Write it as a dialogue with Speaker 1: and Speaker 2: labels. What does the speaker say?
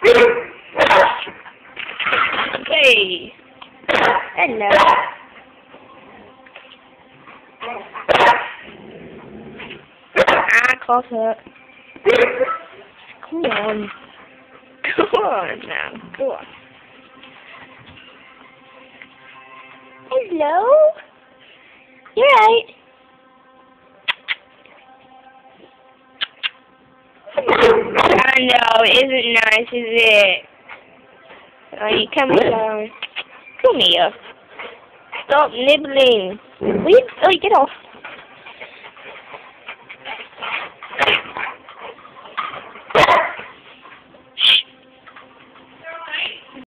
Speaker 1: Hey. Hello. Close up. Come on. Come on now. Come on. Hello? You're right. I know, it isn't nice, is it? Oh, you come along. Come here. Stop nibbling. Oh, get off.